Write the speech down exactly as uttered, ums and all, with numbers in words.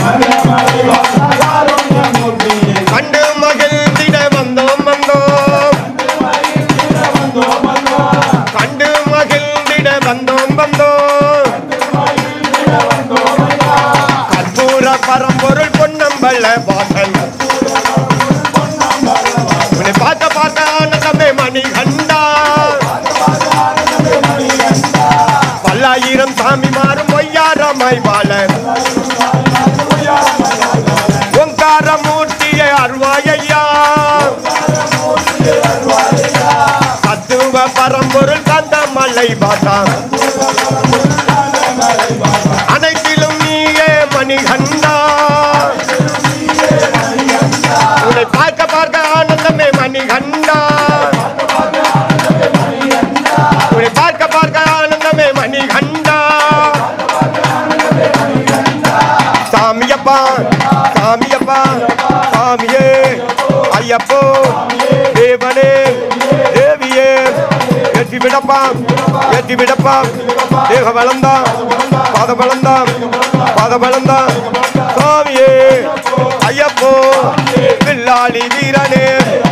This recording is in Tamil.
கண்டு மகிழ்ந்திட வந்தோம் வந்தோம் கண்டு மகிழ்ந்திட வந்தோம் வந்தோம் கற்பூர பரம்பொருள் பொன்னம்பல வாசன் உன்னை பார்க்க பார்க்க ஆனந்தமே மணிகண்டா பல்லாயிரம் சாமி மாறும் பொய்யாரமாய் வாழ ஓங்காரமூர்த்தியை அருள்வாயையா தத்துவ பரம்பொருள் காந்தமலை பாசா அனைத்திலும் நீயே மணிகண்டா உன்னை பார்க்க பார்க்க ஆனந்தமே மணிகண்டா உன்னை பார்க்க பார்க்க ஆனந்தமே மணிகண்டா சாமியப்பா சாமியப்பா சாமியே ஐயப்போ தேவனே தேவியே ஏற்றி விடப்பா ஏற்றி விடப்பா தேக வளர்ந்தா பாத வளர்ந்தா பாத வளர்ந்தா சாமியே ஐயப்போ பில்லாளி வீரனே